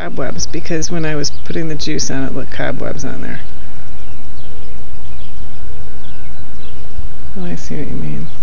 cobwebs, because when I was putting the juice on it, look, cobwebs on there. Oh, I see what you mean.